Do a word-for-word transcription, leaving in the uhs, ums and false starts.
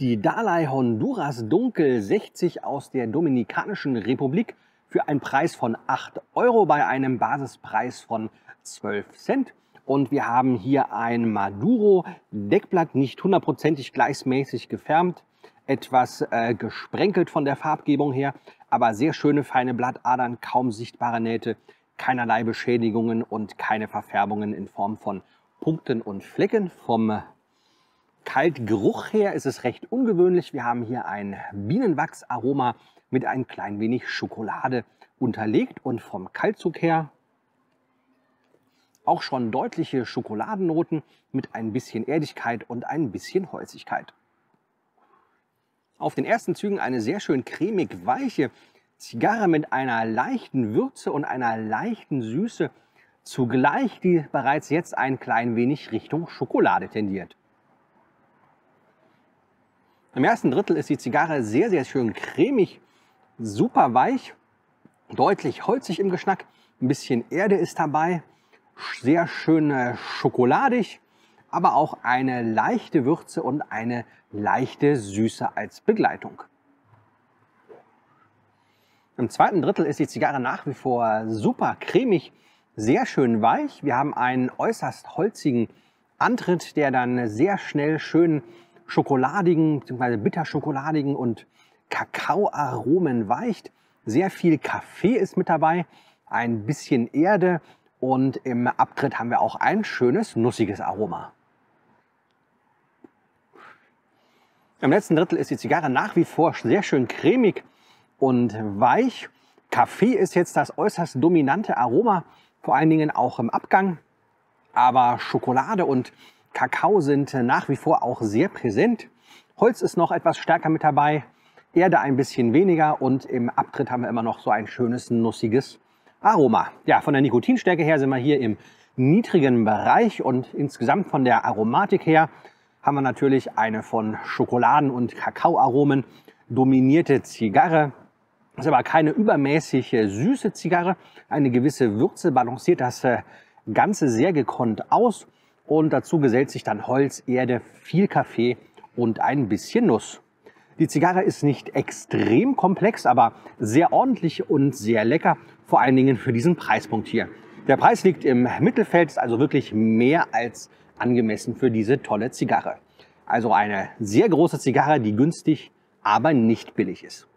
Die Dalai Honduras Dunkel sechzig aus der Dominikanischen Republik für einen Preis von acht Euro bei einem Basispreis von zwölf Cent. Und wir haben hier ein Maduro Deckblatt, nicht hundertprozentig gleichmäßig gefärbt, etwas äh, gesprenkelt von der Farbgebung her, aber sehr schöne feine Blattadern, kaum sichtbare Nähte, keinerlei Beschädigungen und keine Verfärbungen in Form von Punkten und Flecken. Vom Kaltgeruch her ist es recht ungewöhnlich. Wir haben hier ein Bienenwachsaroma mit ein klein wenig Schokolade unterlegt und vom Kaltzug her auch schon deutliche Schokoladennoten mit ein bisschen Erdigkeit und ein bisschen Holzigkeit. Auf den ersten Zügen eine sehr schön cremig weiche Zigarre mit einer leichten Würze und einer leichten Süße, zugleich die bereits jetzt ein klein wenig Richtung Schokolade tendiert. Im ersten Drittel ist die Zigarre sehr, sehr schön cremig, super weich, deutlich holzig im Geschmack, ein bisschen Erde ist dabei, sehr schön schokoladig, aber auch eine leichte Würze und eine leichte Süße als Begleitung. Im zweiten Drittel ist die Zigarre nach wie vor super cremig, sehr schön weich. Wir haben einen äußerst holzigen Antritt, der dann sehr schnell schön schokoladigen bzw. bitterschokoladigen und Kakaoaromen weicht. Sehr viel Kaffee ist mit dabei, ein bisschen Erde und im Abtritt haben wir auch ein schönes nussiges Aroma. Im letzten Drittel ist die Zigarre nach wie vor sehr schön cremig und weich. Kaffee ist jetzt das äußerst dominante Aroma, vor allen Dingen auch im Abgang. Aber Schokolade und Kakao sind nach wie vor auch sehr präsent. Holz ist noch etwas stärker mit dabei, Erde ein bisschen weniger und im Abtritt haben wir immer noch so ein schönes nussiges Aroma. Ja, von der Nikotinstärke her sind wir hier im niedrigen Bereich und insgesamt von der Aromatik her haben wir natürlich eine von Schokoladen- und Kakaoaromen dominierte Zigarre. Das ist aber keine übermäßig süße Zigarre. Eine gewisse Würze balanciert das Ganze sehr gekonnt aus. Und dazu gesellt sich dann Holz, Erde, viel Kaffee und ein bisschen Nuss. Die Zigarre ist nicht extrem komplex, aber sehr ordentlich und sehr lecker, vor allen Dingen für diesen Preispunkt hier. Der Preis liegt im Mittelfeld, ist also wirklich mehr als angemessen für diese tolle Zigarre. Also eine sehr große Zigarre, die günstig, aber nicht billig ist.